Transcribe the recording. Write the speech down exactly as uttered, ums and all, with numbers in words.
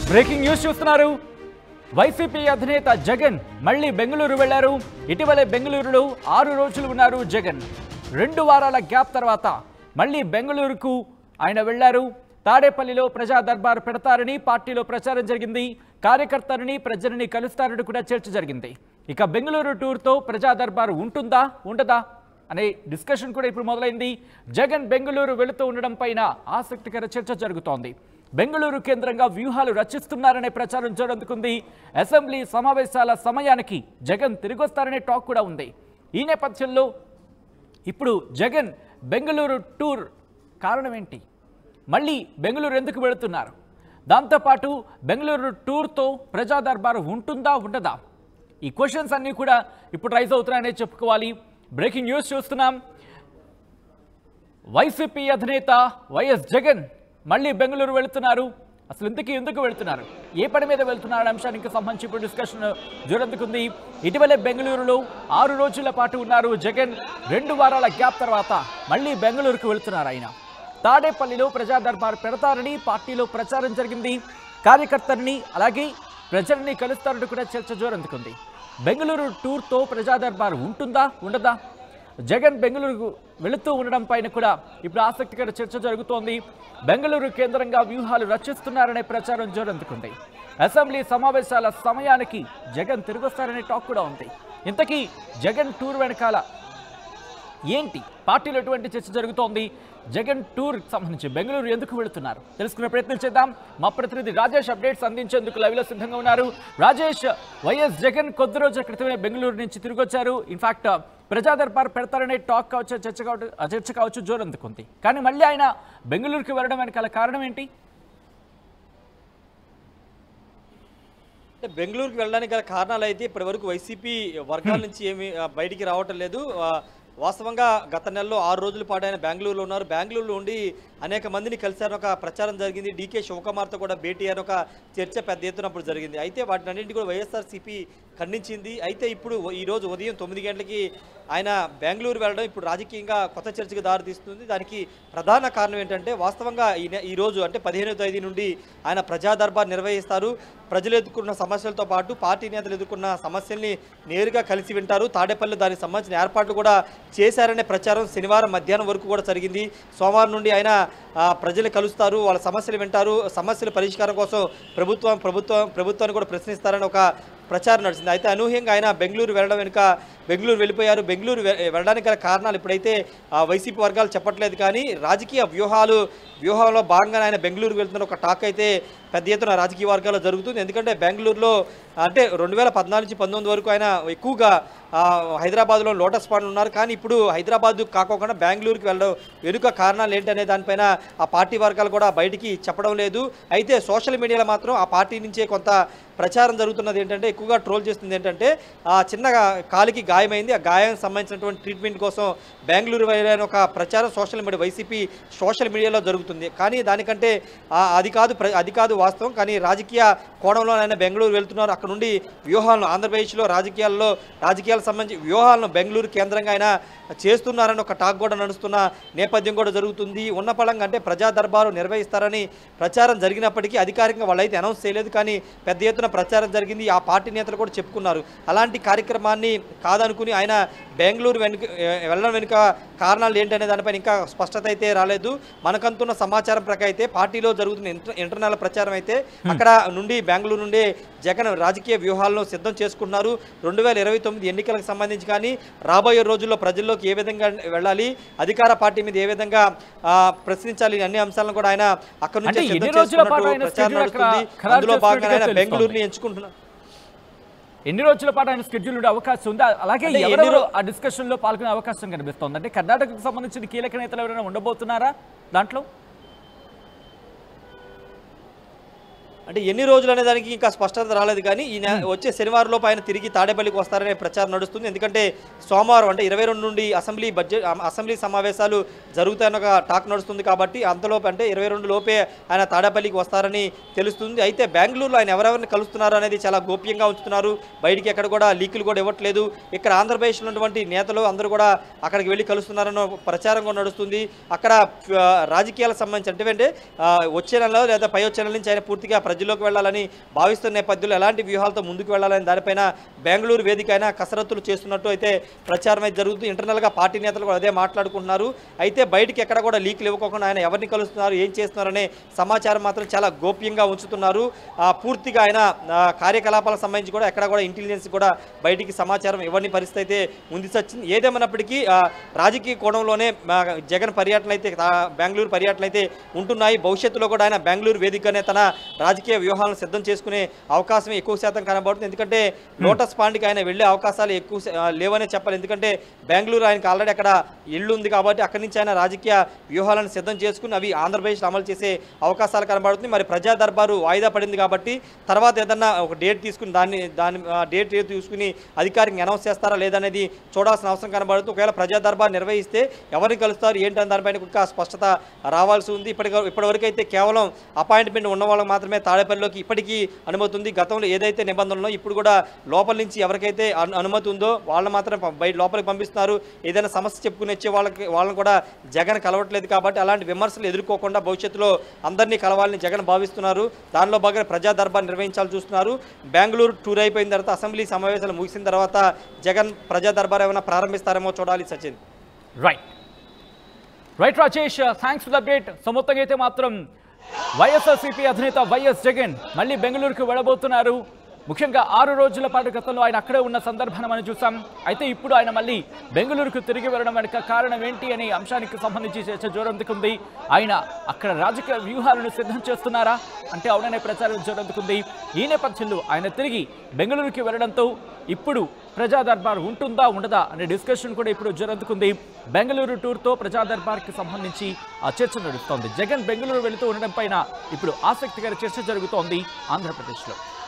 Breaking news చూస్తున్నారు. YCP అధినేత జగన్ మళ్ళీ బెంగళూరు వెళ్లారు. ఇటీవలే బెంగళూరులో ఆరు రోజులు ఉన్నారు జగన్. రెండు వారాల గ్యాప్ తర్వాత మళ్ళీ బెంగళూరుకు ఆయన వెళ్లారు. తాడేపల్లిలో ప్రజా దర్బార్ పెడతారని పార్టీలో ప్రచారం జరిగింది. కార్యకర్తలని ప్రజలని కలుస్తారని కూడా చర్చ జరిగింది. ఇక బెంగళూరు టూర్తో ప్రజా దర్బార్ ఉంటుందా ఉండదా అనే డిస్కషన్ కూడా ఇప్పుడు మొదలైంది. జగన్ బెంగళూరు వెళుతూ ఉండడం పైన ఆసక్తికర చర్చ జరుగుతోంది. బెంగళూరు కేంద్రంగా వ్యూహాలు రచిస్తున్నారనే ప్రచారం జోరందుకుంది. అసెంబ్లీ సమావేశాల సమయానికి జగన్ తిరిగొస్తారనే టాక్ కూడా ఉంది. ఈ నేపథ్యంలో ఇప్పుడు జగన్ బెంగళూరు టూర్ కారణం ఏంటి? మళ్ళీ బెంగళూరు ఎందుకు వెళుతున్నారు? దాంతోపాటు బెంగళూరు టూర్తో ప్రజా దర్బారు ఉంటుందా ఉండదా? ఈ క్వశ్చన్స్ అన్నీ కూడా ఇప్పుడు రైజ్ అవుతున్నాయనే చెప్పుకోవాలి. బ్రేకింగ్ న్యూస్ చూస్తున్నాం. వైసీపీ అధినేత వైఎస్ జగన్ మళ్ళీ బెంగళూరు వెళుతున్నారు. అసలు ఇంతకీ ఎందుకు వెళుతున్నారు, ఏ పని మీద వెళ్తున్నారు అనే అంశానికి సంబంధించి ఇప్పుడు డిస్కషన్ జోరందుకుంది. ఇటీవలే బెంగళూరులో ఆరు రోజుల పాటు ఉన్నారు జగన్. రెండు వారాల గ్యాప్ తర్వాత మళ్ళీ బెంగళూరుకు వెళుతున్నారు ఆయన. తాడేపల్లిలో ప్రజా దర్బార్ పెడతారని పార్టీలో ప్రచారం జరిగింది. కార్యకర్తల్ని అలాగే ప్రజల్ని కలుస్తారని కూడా చర్చ జోరందుకుంది. బెంగళూరు టూర్తో ప్రజా దర్బార్ ఉంటుందా ఉండదా? జగన్ బెంగళూరుకు వెళుతూ ఉండడం పైన కూడా ఇప్పుడు ఆసక్తికర చర్చ జరుగుతోంది. బెంగళూరు కేంద్రంగా వ్యూహాలు రచిస్తున్నారనే ప్రచారం జోరందుకుంది. అసెంబ్లీ సమావేశాల సమయానికి జగన్ తిరిగొస్తారనే టాక్ కూడా ఉంది. ఇంతకీ జగన్ టూర్ వెనకాల ఏంటి? పార్టీలో ఎటువంటి చర్చ జరుగుతోంది? జగన్ టూర్ సంబంధించి బెంగళూరు ఎందుకు వెళుతున్నారు తెలుసుకునే ప్రయత్నం చేద్దాం. మా ప్రతినిధి రాజేష్ అప్డేట్స్ అందించేందుకు లైవ్లో సిద్ధంగా ఉన్నారు. రాజేష్, వైఎస్ జగన్ కొద్ది రోజుల క్రితమే బెంగళూరు నుంచి తిరిగి వచ్చారు. ఇన్ఫాక్ట్ ప్రజా దర్బార్ పెడతారనే టాక్ కావచ్చు, చర్చ కావచ్చు చర్చ కావచ్చు జోరందుకుంది. కానీ మళ్ళీ ఆయన బెంగళూరుకి వెళ్ళడం వెనకాల కారణం ఏంటి? అంటే బెంగళూరుకి వెళ్ళడానికి గల కారణాలు అయితే ఇప్పటి వరకు వైసీపీ వర్గాల నుంచి ఏమి బయటికి రావటం లేదు. వాస్తవంగా గత నెలలో ఆరు రోజుల పాటు ఆయన బెంగళూరులో ఉన్నారు. బెంగళూరులో ఉండి అనేక మందిని కలిసారని ఒక ప్రచారం జరిగింది. డీకే శివకుమార్తో కూడా భేటీ అని ఒక చర్చ పెద్ద ఎత్తున అప్పుడు జరిగింది. అయితే వాటిని అన్నింటి కూడా వైఎస్ఆర్సీపీ ఖండించింది. అయితే ఇప్పుడు ఈరోజు ఉదయం తొమ్మిది గంటలకి ఆయన బెంగళూరు వెళ్ళడం ఇప్పుడు రాజకీయంగా కొత్త చర్చకు దారితీస్తుంది. దానికి ప్రధాన కారణం ఏంటంటే వాస్తవంగా ఈ ఈరోజు అంటే పదిహేనవ తేదీ నుండి ఆయన ప్రజా దర్బార్ నిర్వహిస్తారు. ప్రజలు ఎదుర్కొన్న సమస్యలతో పాటు పార్టీ నేతలు ఎదుర్కొన్న సమస్యల్ని నేరుగా కలిసి వింటారు. తాడేపల్లి దానికి సంబంధించిన ఏర్పాట్లు కూడా చేశారనే ప్రచారం శనివారం మధ్యాహ్నం వరకు కూడా జరిగింది. సోమవారం నుండి ఆయన ప్రజలు కలుస్తారు, వాళ్ళ సమస్యలు వింటారు, సమస్యల పరిష్కారం కోసం ప్రభుత్వం ప్రభుత్వం ప్రభుత్వాన్ని కూడా ప్రశ్నిస్తారని ఒక ప్రచారం నడిచింది. అయితే అనూహ్యంగా ఆయన బెంగళూరు వెళ్ళడం వెనుక బెంగళూరు వెళ్ళిపోయారు. బెంగళూరు వెళ్ళడానికి గల కారణాలు ఇప్పుడైతే వైసీపీ వర్గాలు చెప్పట్లేదు. కానీ రాజకీయ వ్యూహాలు వ్యూహంలో భాగంగా ఆయన బెంగళూరు వెళ్తున్న ఒక టాక్ అయితే పెద్ద ఎత్తున రాజకీయ వర్గాల్లో జరుగుతుంది. ఎందుకంటే బెంగళూరులో అంటే రెండు వేల పద్నాలుగు నుంచి పంతొమ్మిది వరకు ఆయన ఎక్కువగా హైదరాబాద్లో లోటస్ పాండ్ ఉన్నారు. కానీ ఇప్పుడు హైదరాబాద్ కాకోకుండా బెంగళూరుకి వెళ్ళడం వెనుక కారణాలు ఏంటనే దానిపైన ఆ పార్టీ వర్గాలు కూడా బయటికి చెప్పడం లేదు. అయితే సోషల్ మీడియాలో మాత్రం ఆ పార్టీ నుంచే కొంత ప్రచారం జరుగుతున్నది ఏంటంటే, ఎక్కువగా ట్రోల్ చేస్తుంది ఏంటంటే ఆ చిన్నగా కాలికి గాయమైంది, ఆ గాయానికి సంబంధించినటువంటి ట్రీట్మెంట్ కోసం బెంగళూరు వెళ్ళని ఒక ప్రచారం సోషల్ మీడియా వైసీపీ సోషల్ మీడియాలో జరుగుతుంది. కానీ దానికంటే అది కాదు అది కాదు వాస్తవం. కానీ రాజకీయ కోణంలో ఆయన బెంగళూరు వెళ్తున్నారు. అక్కడ నుండి వ్యూహాలను ఆంధ్రప్రదేశ్లో రాజకీయాల్లో రాజకీయాలకు సంబంధించి వ్యూహాలను బెంగళూరు కేంద్రంగా ఆయన చేస్తున్నారని ఒక టాక్ కూడా నడుస్తున్న నేపథ్యం కూడా జరుగుతుంది. ఉన్న పళంగా అంటే ప్రజా దర్బారు నిర్వహిస్తారని ప్రచారం జరిగినప్పటికీ అధికారికంగా వాళ్ళైతే అనౌన్స్ చేయలేదు. కానీ పెద్ద ఎత్తున ప్రచారం జరిగింది. ఆ పార్టీ నేతలు కూడా చెప్పుకున్నారు. అలాంటి కార్యక్రమాన్ని కాదనుకుని ఆయన బెంగళూరు వెనుక వెళ్ళడం వెనుక కారణాలు ఏంటనే దానిపైన ఇంకా స్పష్టత అయితే రాలేదు. మనకంతున్న సమాచారం ప్రకారం అయితే పార్టీలో జరుగుతున్న ఇంటర్ ఇంటర్నల్ ప్రచారం అయితే అక్కడ నుండి బెంగళూరు నుండి జగన్ రాజకీయ వ్యూహాలను సిద్ధం చేసుకున్నారు. రెండు వేల ఇరవై తొమ్మిది ఎన్నికలకు సంబంధించి కానీ రాబోయే రోజుల్లో ప్రజల్లోకి ఏ విధంగా వెళ్ళాలి, అధికార పార్టీ మీద ఏ విధంగా ప్రశ్నించాలి అన్ని అంశాలను కూడా ఆయన అక్కడ నుంచి సిద్ధం చేసుకున్నట్టు ప్రచారం నడుస్తుంది. అందులో భాగంగా ఆయన బెంగళూరుని ఎంచుకుంటున్నారు. ఎన్ని రోజుల పాటు ఆయన స్కెడ్యూల్ ఉండే అవకాశం ఉంది? అలాగే ఎవరెవరు ఆ డిస్కషన్ లో పాల్గొనే అవకాశం కనిపిస్తోంది? అంటే కర్ణాటకకు సంబంధించిన కీలక నేతలు ఎవరైనా ఉండబోతున్నారా దాంట్లో? అంటే ఎన్ని రోజులు అనే దానికి ఇంకా స్పష్టత రాలేదు. కానీ ఈ వచ్చే శనివారంలోపు ఆయన తిరిగి తాడేపల్లికి వస్తారనే ప్రచారం నడుస్తుంది. ఎందుకంటే సోమవారం అంటే ఇరవై రెండు నుండి అసెంబ్లీ బడ్జెట్ అసెంబ్లీ సమావేశాలు జరుగుతాయని ఒక టాక్ నడుస్తుంది. కాబట్టి అంతలోపు అంటే ఇరవై రెండు లోపే ఆయన తాడేపల్లికి వస్తారని తెలుస్తుంది. అయితే బెంగళూరులో ఆయన ఎవరెవరిని కలుస్తున్నారు అనేది చాలా గోప్యంగా ఉంచుతున్నారు. బయటికి ఎక్కడ కూడా లీకులు కూడా ఇవ్వట్లేదు. ఇక్కడ ఆంధ్రప్రదేశ్లో ఉన్నటువంటి నేతలు అందరూ కూడా అక్కడికి వెళ్ళి కలుస్తున్నారన్న ప్రచారం కూడా నడుస్తుంది. అక్కడ రాజకీయాలకు సంబంధించి అంటే వచ్చే నెలలో లేదా పై వచ్చే నెల నుంచి ఆయన పూర్తిగా ప్రజా ప్రజల్లోకి వెళ్లాలని భావిస్తున్న నేపథ్యంలో ఎలాంటి వ్యూహాలతో ముందుకు వెళ్లాలని దానిపైన బెంగళూరు వేదిక అయినా కసరత్తులు చేస్తున్నట్టు అయితే ప్రచారం అయితే జరుగుతుంది. ఇంటర్నల్గా పార్టీ నేతలు కూడా అదే మాట్లాడుకుంటున్నారు. అయితే బయటికి ఎక్కడ కూడా లీకులు ఇవ్వకుండా ఆయన ఎవరిని కలుస్తున్నారు, ఏం చేస్తున్నారనే సమాచారం మాత్రం చాలా గోప్యంగా ఉంచుతున్నారు. పూర్తిగా ఆయన కార్యకలాపాలకు సంబంధించి కూడా ఎక్కడ కూడా ఇంటెలిజెన్స్ కూడా బయటికి సమాచారం ఇవ్వని పరిస్థితి అయితే ఉంది సచిన్. ఏదేమన్నప్పటికీ రాజకీయ కోణంలోనే జగన్ పర్యటన అయితే బెంగళూరు పర్యటన అయితే ఉంటున్నాయి. భవిష్యత్తులో కూడా ఆయన బెంగళూరు వేదికనే తన రాజకీయ వ్యూహాలను సిద్ధం చేసుకునే అవకాశం ఎక్కువ శాతం కనబడుతుంది. ఎందుకంటే లోటస్ పాండ్కి ఆయన వెళ్లే అవకాశాలు ఎక్కువ లేవనే చెప్పాలి. ఎందుకంటే బెంగళూరు ఆయనకు ఆల్రెడీ అక్కడ ఇల్లు ఉంది కాబట్టి అక్కడి నుంచి ఆయన రాజకీయ వ్యూహాలను సిద్ధం చేసుకుని అవి ఆంధ్రప్రదేశ్లో అమలు చేసే అవకాశాలు కనబడుతుంది. మరి ప్రజా దర్బారు వాయిదా పడింది కాబట్టి తర్వాత ఏదన్నా ఒక డేట్ తీసుకుని దాన్ని దాని డేట్ తీసుకుని అధికారికంగా అనౌన్స్ చేస్తారా లేదనేది చూడాల్సిన అవసరం కనబడుతుంది. ఒకవేళ ప్రజా దర్బార్ నిర్వహిస్తే ఎవరిని కలుస్తారు ఏంటని దానిపైన ఇంకా స్పష్టత రావాల్సి ఉంది. ఇప్పటి ఇప్పటివరకు అయితే కేవలం అపాయింట్మెంట్ ఉన్న వాళ్ళకి మాత్రమే తాడేపల్లిలోకి ఇప్పటికీ అనుమతి ఉంది. గతంలో ఏదైతే నిబంధనలు ఇప్పుడు కూడా లోపల నుంచి ఎవరికైతే అనుమతి ఉందో వాళ్ళు మాత్రమే బయట లోపలికి పంపిస్తున్నారు. ఏదైనా సమస్య చెప్పుకుని వచ్చే వాళ్ళకి వాళ్ళని కూడా జగన్ కలవట్లేదు కాబట్టి అలాంటి విమర్శలు ఎదుర్కోకుండా భవిష్యత్తులో అందరినీ కలవాలని జగన్ భావిస్తున్నారు. దానిలో భాగంగా ప్రజా దర్బార్ నిర్వహించాలని చూస్తున్నారు. బెంగళూరు టూర్ అయిపోయిన తర్వాత అసెంబ్లీ సమావేశాలు ముగిసిన తర్వాత జగన్ ప్రజా దర్బార్ ఏమైనా ప్రారంభిస్తారేమో చూడాలి Sachin. Right right Rajesh, thanks for the update. So మొత్తంగా అయితే మాత్రం వైఎస్ఆర్సీపీ అధినేత వైఎస్ జగన్ మళ్ళీ బెంగళూరుకు వెళ్ళబోతున్నారు. ముఖ్యంగా ఆరు రోజుల పాటు గతంలో ఆయన అక్కడే ఉన్న సందర్భాన్ని మనం చూసాం. అయితే ఇప్పుడు ఆయన మళ్ళీ బెంగళూరుకు తిరిగి వెళ్ళడం వెనుక కారణం ఏంటి అనే అంశానికి సంబంధించి చర్చ జోరందుకుంది. ఆయన అక్కడ రాజకీయ వ్యూహాలను సిద్ధం చేస్తున్నారా అంటే అవుననే ప్రచారం జోరందుకుంది. ఈ నేపథ్యంలో ఆయన తిరిగి బెంగళూరుకి వెళ్ళడంతో ఇప్పుడు ప్రజా దర్బార్ ఉంటుందా ఉండదా అనే డిస్కషన్ కూడా ఇప్పుడు జోరందుకుంది. బెంగళూరు టూర్తో ప్రజా దర్బార్కి సంబంధించి ఆ చర్చ నడుస్తోంది. జగన్ బెంగళూరు వెళుతూ ఉండడం పైన ఇప్పుడు ఆసక్తికర చర్చ జరుగుతోంది ఆంధ్రప్రదేశ్లో.